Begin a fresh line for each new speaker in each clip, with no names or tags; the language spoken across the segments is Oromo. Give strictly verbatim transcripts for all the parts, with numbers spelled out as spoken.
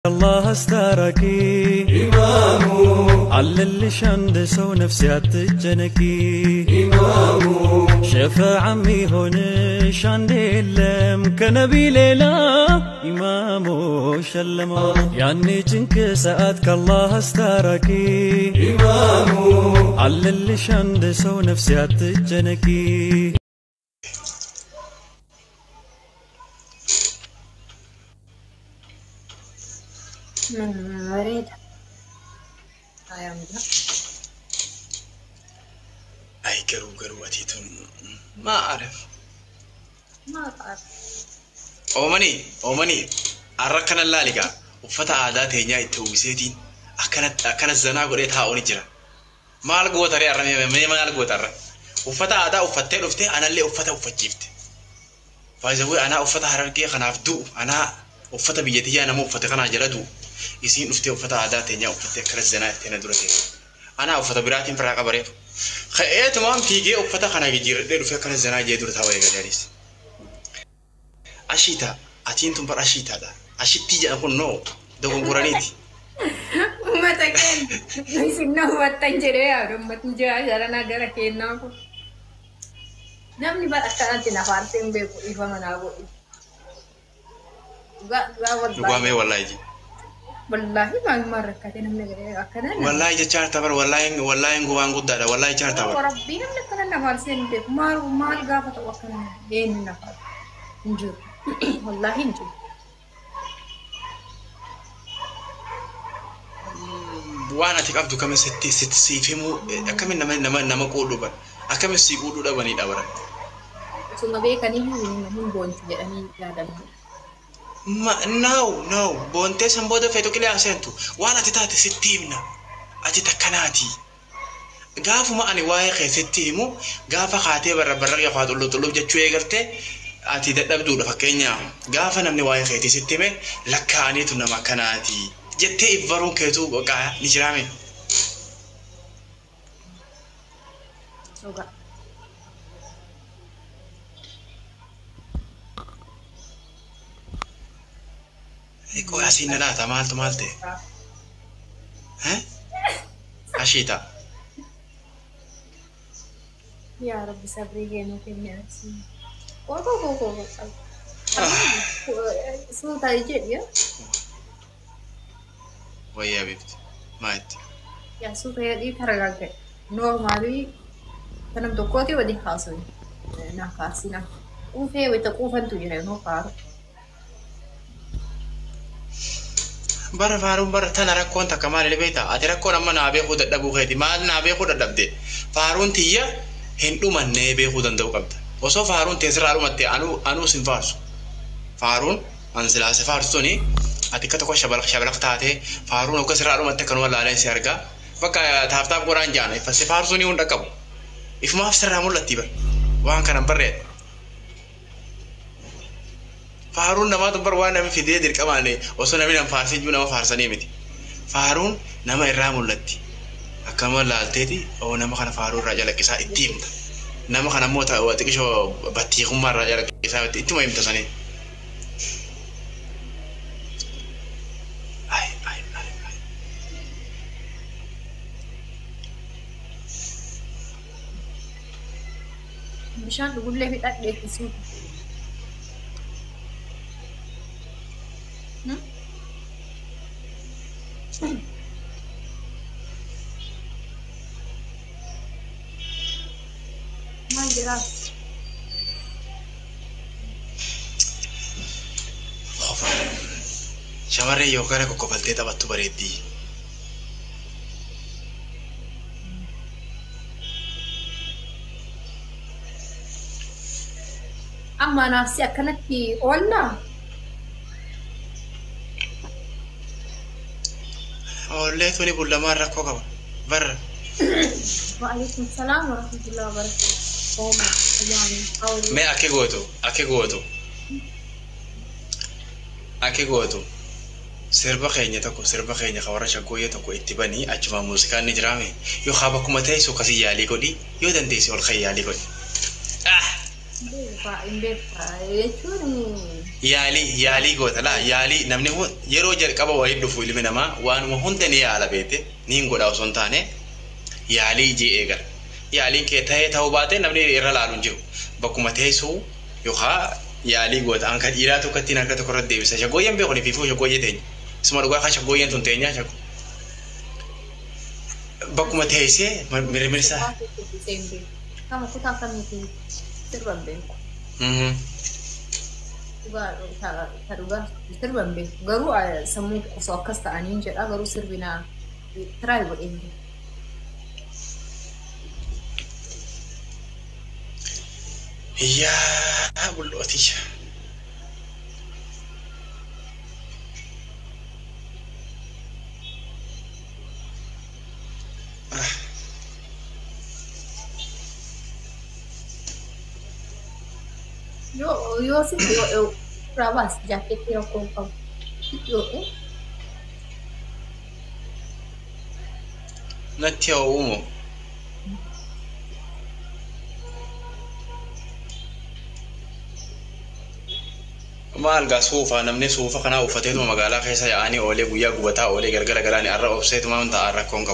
الله استركي إمامو على اللي شندسو نفسي أتجنكي إمامو شفا عمي هون شاندي لم كنبي ليلى إمامو شلمو يعني جنك ساعتك الله استركي إمامو على اللي شندسو نفسي أتجنكي
أريد أيام ده
أي قرو قرو أتيتم ما أعرف
ما أعرف
أومني أومني أركنا اللالقة وفتح عادات هنيا التوسيتين أكنت أكنت زنا قريت هاوني جرا ما القوة ترى أرمي مني ما القوة ترى وفتح عادات وفتح وفتح أنا اللي وفتح وفتجيبت فإذا هو أنا وفتح هرقي خناف دو أنا وفتح بيجتي أنا مو وفتح خنا جلدو يصير نفتي وفتح عادات هنيا وفتح كرز زنا تنا درتي أنا وفتح براتين فراق بريف خير تمام فيجي وفتح خنا جير ده وفتح كرز زنا جي درت هواي جالس أشيتا أتين تنبر أشيتا ده أشيت تيجي أقول نو دوم قرانيتي
ما تكين نسينا هو تنجري أروم ما تنجري أجرنا أجرا كينا أكو نامني بعد أكثر تنا فارسين بيكو إفهم أنا أقول gak gak
والله gua me wallahi ji
wallahi bang marah katanya namanya akana
wallahi je charta bar wallahi wallahi gua ngudda da wallahi charta bar
rabbi namne kana na falsen be mar mal gafa to wakana yen na fal injur wallahi injur
وانا تكابتو كم ست ست سيفمو كم نما نما نما قولو بر اكم سي قولو دا بني دابر
سو ما be kan ibu ni mun bon ti ani gadan
ما نو نو بونتي سمبودا فيتو كلي اسنتو وانا تتاتي ستيمنا اجي تكناتي غافو ما اني واي خي ستيمو غافا خاتي بر بر يا فادو لو طلب جچو يغرتي اتي ددبدو دفكينيا غافا نمني واي خيتي ستيمه لكاني تو نما كناتي جتي افرون كيتو بقى نجرامي
سوغا
Eko asina la tamal tomalte. Hein? Ashita.
Ya Rabbi sabri geno kenya si. Ko ko ko ko. Semua tadi je ya.
Waya bibti. Mati.
Ya supaya di taragaga. Normally tanam to ko ke wadi khaso. Na khasina. Ufe wita ko fan tu yere no par.
bara faru bara tanara konta kamar lebeta atira kona mana abe khuda dabu khedi ma na abe khuda dabde farun tiya hindu manne be khudan daw qabta oso farun tesraru matte anu anu sin farsu farun anzila se farsuni atikata ko shabal shabal qtate farun ko sraru matte kan wala alay serga baka tafta quran jana fa se farsuni unda kabu ifma afsara mulatiba wan kana barre فارون نما تبر وانا في دي دير كمان وصلنا من فارسي جونا ما فارساني متي فارون نما إرام ولتي أكمل لالتي أو نما خنا فارون رجال كيسا التيم نما خنا موتا واتكشوا باتي خمار رجال كيسا التيم ما يمتساني أي أي أي أي
مشان تقول لي في تأكيد اسمه ما جراس
شواري يوكارا كوكو فلتي تبتو بريدي
أما نفسي أكنت في ولا
أولي توني بولا مرة كوكا برا
وعليكم السلام ورحمة الله وبركاته
me ake goto ake goto ake goto serba khenya tako serba khenya khawara shagoye tako ittibani achuma musika ni drame yo khaba kuma tay so kasi yali godi yo dande si ol khayali godi
ah be fa imbe fa e churu
يالي يالي قوت لا يالي نمني هو يرو جر كبا وايد دفو إلي منما وان مهون تاني على بيته نين قد أو سنتانه يالي جي إيجر يالي كتاي تاو باتي نمني إرلا لالون جو بكو متهسو يوخا يالي قوت أنك إيراتو كتينا كتو كرد ديوسا شغوين بيخوني فيفو شغوين تاني سمع لغا خا شغوين تنتينيا شغو بكو متهسي مري مرسا
kamu aku tak akan itu terbang
mhm
juga taruga terbang garu a samu sokas ta anin jada garu sirbina try buat ini
iya buloti
yo yo sih yo yo rawas jaket yo kompang yo eh
نتيا ومو ما ألقى سوفا نمني سوفا خنا وفتيتو مقالا خيسا يعني أولي بويا قوتا أولي غرغر غراني أرى أبسيتو ما من تعرى كونكو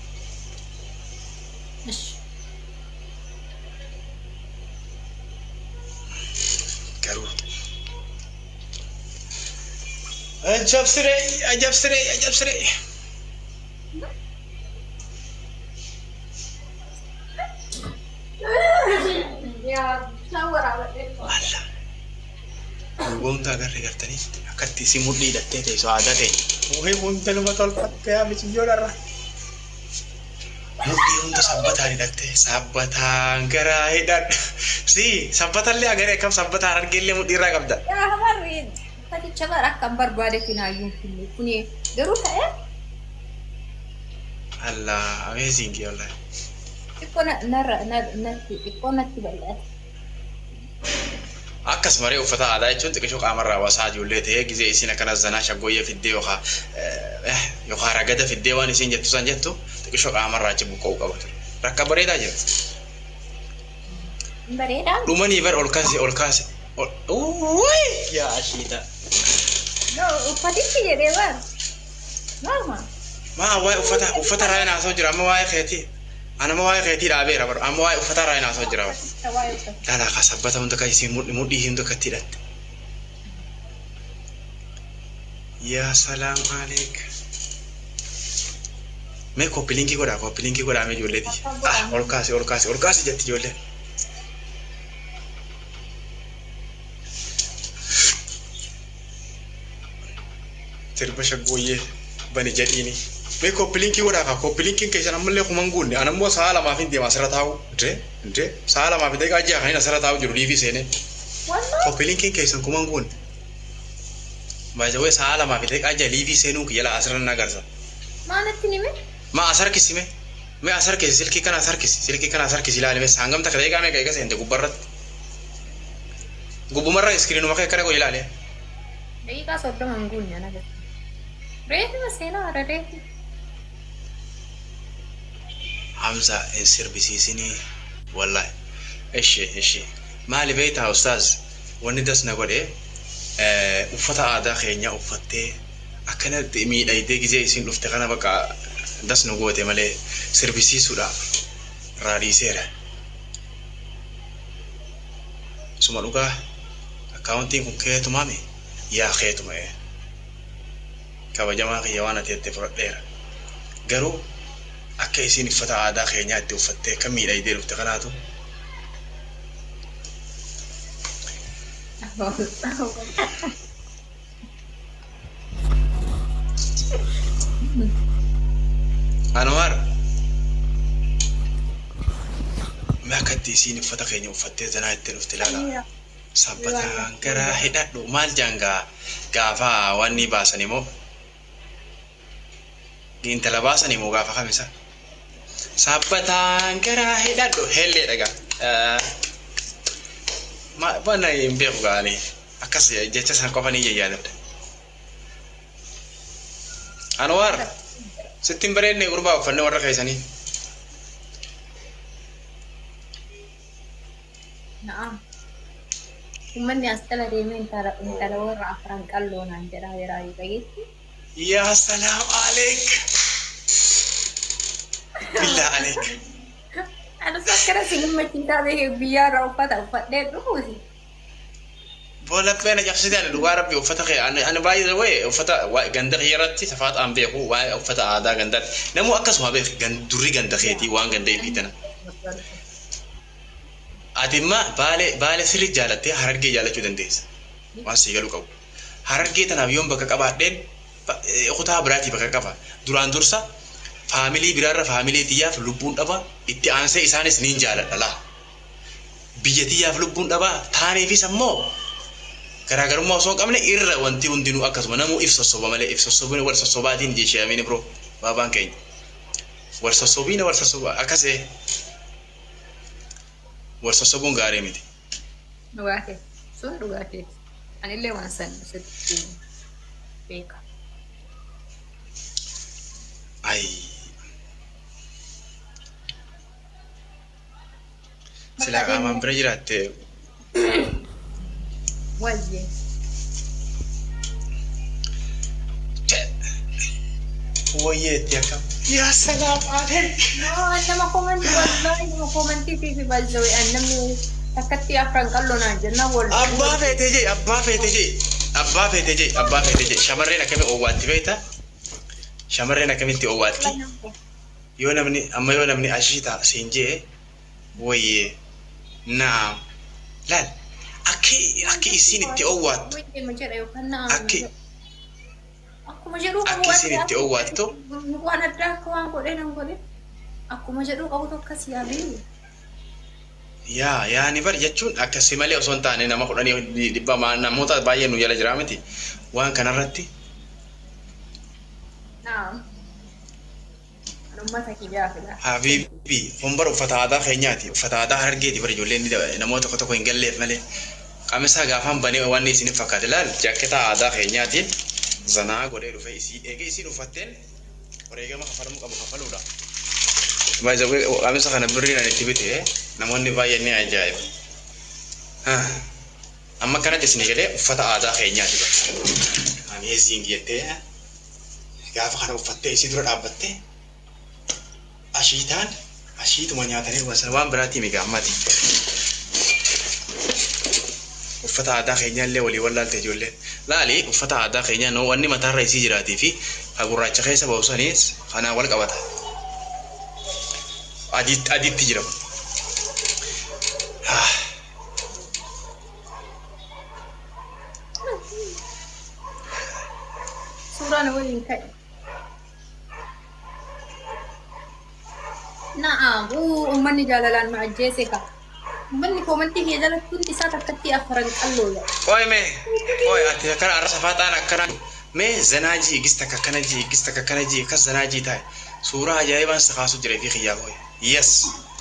كارو أجاب سري أجاب سري أجاب سري
ya shower awak
Allah Gonta agarre gartani akatti si muddi datte te so adate ohe gonta luma tolfatte ya bichi jorara muddi gonta sabbatani datte sabbatan gara hidat si sabbatan le agare kam sabbatan argelle muddi ra qabda
ya hamarin tadi coba rakam berbada kina yung kini punya garu tak ya
Allah amazing ya Allah
ikona nara nanti ikona tiba
akkas mare ufata ada jechuun xiqqoo qaamarraa waasaa ijoollee ta'ee gizee isin akkana zanaa shaggooyyee fiddee yookaan yookaan ragada fiddee waan isin jettu san jettu xiqqoo qaamarraa achi buqqa'uu qaba ture rakka bareedaa jira.
Bareedaa.
Dhumanii bar ol kaase ol kaase wuuyi yaa ashiita.
No uffatichi jedhee bar maama.
Maa waa'ee uffata uffata raayyaa naasoo jira amma waa'ee keetii. أنا ما واعي غيتي رابير رابر أما واعي فترة أنا أسوي جرا لا لا خسبتها من دكتي سين مود مودي هند دكتي يا سلام عليك मैं कॉपीलिंग की कोड़ा कॉपीलिंग की कोड़ा में जोड़ लेती ah और कासे और कासे और कासे जाती जोड़ ले तेरे पे शक्को ये बने जाती नहीं मैं कॉपीलिंग की कोड़ा का कॉपीलिंग की कैसे नंबर ले कुमांगून ने अनम्बो साला माफिन दिया मसरा था वो ड्रे ड्रे साला माफिन देगा आज यहाँ नसरा था वो जरूरी भी सेने कॉपीलिंग की कैसे कुमांगून बाज़ वो साला माफिन देगा आज लीवी सेनू की यला असर ना कर सा
माने तीनी में
माँ असर किसी में मैं असर किसी सिल्की का असर किसी सिल्की का असर किसी लाने में सांगम तक रहेगा मैं कहेगा सेंटे गुब्बरत गुब्बमर्रा स्क्रीन में क्या करेगा ये लाले
नहीं का सोटा मंगून या ना रेत में सेना आ रहा है
حمزة السيربيسيسيني والله إيش إيش ما اللي بيتها أستاذ وندرس نقول إيه وفتى عادا خينيا وفتى أكنت ميل أيديك زي سين لفتقنا بقى درس نقول تملي سيربيسي سورا رادي سيرة ثم لقى accounting كم كه تمامي يا خير تمامي كواجمع خيوانا تيتفرد لير قرو أكيد سين فتى عادا خينيا توفتى كميل أيديك لفتقناتو أنوار ما كنتي سين فتى خينيا وفتى زنايت تلفتلالا سبتان كرا هدا دو مال جانغا غافا واني باسني مو انت لباسني مو غافا خمسة سبتان كرا هدا دو هلي دغا ما بنا يمبيخ غاني اكاس جيتش سان كوفاني ييادم انوار ستين برين ني غربا فن ورا خيساني
نعم Uummanni as dhala deemee intala warra afran qalloonaan jedhaa jiraa dhageetti.
Yaa salaam aleek. Bilaa aleek.
Anas akkana sinimmachiisaa ta'e biyyaarraa uffata uffadhee dhufuuti.
Bola pena jabsite ani dhugaa rabbi uffata kee ani baay'ee wae uffata ganda xiyyaratti safaat aan beeku wae uffata aadaa ganda namu akkasuma beek gandurri ganda keetii waan ganda ifitana. Atimma baale baale sirri jaalatte harargee jaalachuu dandeessa. Waan si galu qabu. Harargee tanaaf yoon bakka qabaadheen kutaa biraatti bakka qaba. Duraan dursa faamilii biraarra faamilii tiyyaaf lubbuun dhaba itti aansee isaanis niin jaaladha laa. Biyya tiyyaaf lubbuun dhaba taaniifis ammoo garaagarummaa osoo hin qabne irra wanti hundinuu akkasuma namuu if sossoba malee if sossobine wal sossobaatiin jeesheemini bro baabaan keenya. Wal sossobiina wal sossoba akkasee. Warsasobuun gaarii miti.
Dhugaa kee sun dhugaa kee anillee waan san sitti beeka.
Ay. Sila qaamaan bira jiraatte.
Wayyee.
Wayyeetti akkam. Yaa salaam aleek.
Nama komantii wallahi nama komantii fi balzawee namni takkatti afran qalloonaan jenna wal.
Abbaa feetee jee abbaa feetee jee abbaa feetee jee abbaa feetee jee shamarreen akkamii oowwaatti beektaa? Shamarreen akkamitti oowwaatti? Yoo namni amma yoo namni ashiita siin jee wayyee naam laal akki akki isiin itti oowwaattu. Akki akkuma jedhu qabu waan itti oowwaattu.
Waan addaa akka waan godhee nan godhe akkuma jedhu qabu tokko si yaabee.
Yaa yaa ni bar jechuun akkasii malee osoo hin taane nama kudhanii dhibba namoota baay'ee nu jala jira miti waan kanarratti.
Naam. Ummata kiyyaa fila.
Habibi hombar uffata aadaa keenyaati uffata aadaa hargeeti bar ijoolleen namoota tokko tokko hin galleef malee qamisaa gaafaan banee waan isin fakkaate laal jaakketaa aadaa keenyaatiin zanaa godhee dhufe isii eegee isiin uffatteen wareegama kafalamuu qabu kafaluudha. Baay'ee qamisa kana birriin itti bite namoonni baay'een ni ajaa'iba. Amma kanatti isin galee uffata aadaa keenyaati bara. Ani eesiin jettee gaafa kana uffattee isii dura dhaabbattee ashiitaan ashiituma nyaatanii dhugan waan biraatti migaa ammati. Uffata aadaa keenyaallee walii wallaalte ijoolleen. Laali uffata aadaa keenyaa noo wanni mataarra isii jiraatii fi gurraacha keessa ba'uusaniis kanaan wal qabata. Adiitti adiitti jira.
Suuraan waliin ka'e. Naam, uummanni jaalalaan ma ajjeese ka. Uummanni komantii kee jalatti hundi isaa takkatti afran qalloola.
Oye mee, oye ati akkana arra safaataan akkana mee zanaajii gista kakkana jii gista kakkana jii akkas zanaajii taa'e suuraa ajaa'ibaan si kaasuu jira fi xiyyaa oye. Yes.